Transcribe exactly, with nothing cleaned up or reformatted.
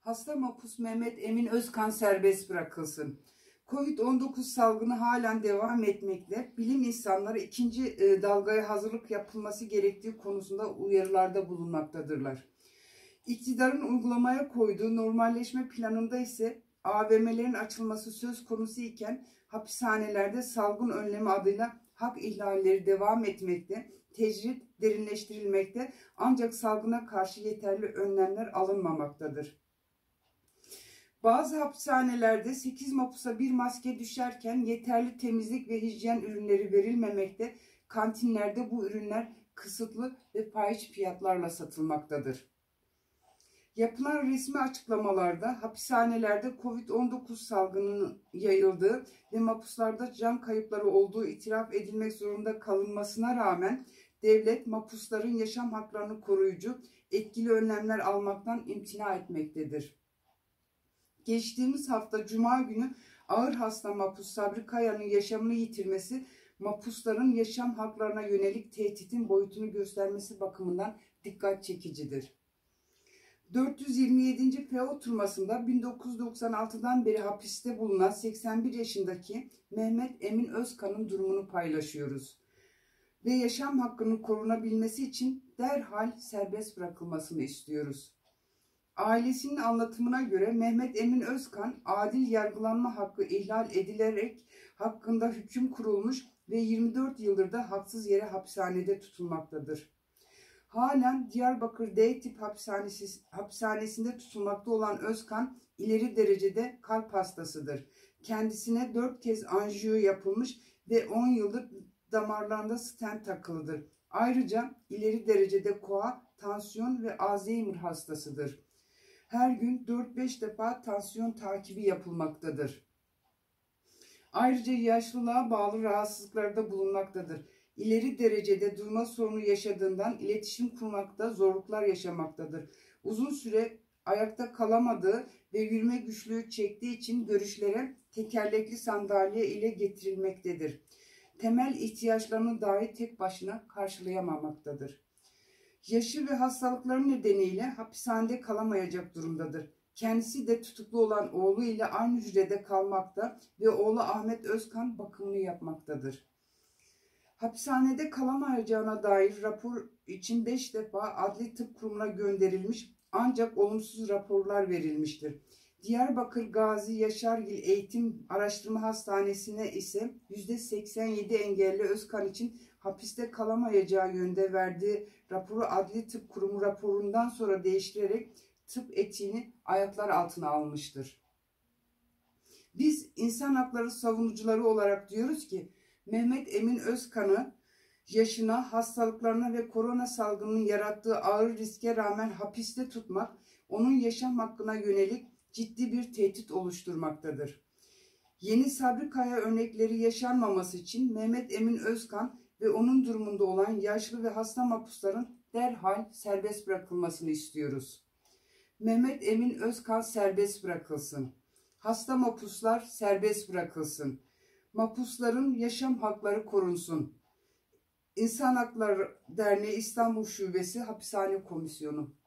Hasta mahpus Mehmet Emin Özkan serbest bırakılsın. Covid on dokuz salgını halen devam etmekte. Bilim insanları ikinci e, dalgaya hazırlık yapılması gerektiği konusunda uyarılarda bulunmaktadırlar. İktidarın uygulamaya koyduğu normalleşme planında ise A V M'lerin açılması söz konusu iken hapishanelerde salgın önlemi adıyla hak ihlalleri devam etmekte, tecrit derinleştirilmekte ancak salgına karşı yeterli önlemler alınmamaktadır. Bazı hapishanelerde sekiz mahpusa bir maske düşerken yeterli temizlik ve hijyen ürünleri verilmemekte, kantinlerde bu ürünler kısıtlı ve fahiş fiyatlarla satılmaktadır. Yapılan resmi açıklamalarda hapishanelerde Covid on dokuz salgınının yayıldığı ve mahpuslarda can kayıpları olduğu itiraf edilmek zorunda kalınmasına rağmen devlet mahpusların yaşam haklarını koruyucu etkili önlemler almaktan imtina etmektedir. Geçtiğimiz hafta Cuma günü ağır hasta mahpus Sabri Kaya'nın yaşamını yitirmesi, mahpusların yaşam haklarına yönelik tehditin boyutunu göstermesi bakımından dikkat çekicidir. dört yüz yirmi yedinci F oturmasında bin dokuz yüz doksan altıdan beri hapiste bulunan seksen bir yaşındaki Mehmet Emin Özkan'ın durumunu paylaşıyoruz. Ve yaşam hakkının korunabilmesi için derhal serbest bırakılmasını istiyoruz. Ailesinin anlatımına göre Mehmet Emin Özkan adil yargılanma hakkı ihlal edilerek hakkında hüküm kurulmuş ve yirmi dört yıldır da haksız yere hapishanede tutulmaktadır. Halen Diyarbakır D tip hapishanesi, hapishanesinde tutulmakta olan Özkan ileri derecede kalp hastasıdır. Kendisine dört kez anjiyo yapılmış ve on yıldır damarlarında stent takılıdır. Ayrıca ileri derecede koa, tansiyon ve Alzheimer hastasıdır. Her gün dört beş defa tansiyon takibi yapılmaktadır. Ayrıca yaşlılığa bağlı rahatsızlıklarda bulunmaktadır. İleri derecede duyma sorunu yaşadığından iletişim kurmakta zorluklar yaşamaktadır. Uzun süre ayakta kalamadığı ve yürüme güçlüğü çektiği için görüşlere tekerlekli sandalye ile getirilmektedir. Temel ihtiyaçlarını dahi tek başına karşılayamamaktadır. Yaşı ve hastalıkları nedeniyle hapishanede kalamayacak durumdadır. Kendisi de tutuklu olan oğlu ile aynı hücrede kalmakta ve oğlu Ahmet Özkan bakımını yapmaktadır. Hapishanede kalamayacağına dair rapor için beş defa Adli Tıp Kurumu'na gönderilmiş ancak olumsuz raporlar verilmiştir. Diyarbakır Gazi Yaşargil Eğitim Araştırma Hastanesi'ne ise yüzde seksen yedi engelli Özkan için hapiste kalamayacağı yönde verdiği raporu Adli Tıp Kurumu raporundan sonra değiştirerek tıp etiğini ayaklar altına almıştır. Biz insan hakları savunucuları olarak diyoruz ki Mehmet Emin Özkan'ı yaşına, hastalıklarına ve korona salgınının yarattığı ağır riske rağmen hapiste tutmak, onun yaşam hakkına yönelik ciddi bir tehdit oluşturmaktadır. Yeni Sabri Kaya örnekleri yaşanmaması için Mehmet Emin Özkan ve onun durumunda olan yaşlı ve hasta mahpusların derhal serbest bırakılmasını istiyoruz. Mehmet Emin Özkan serbest bırakılsın. Hasta mahpuslar serbest bırakılsın. Mahpusların yaşam hakları korunsun. İnsan Hakları Derneği İstanbul Şubesi Hapishane Komisyonu.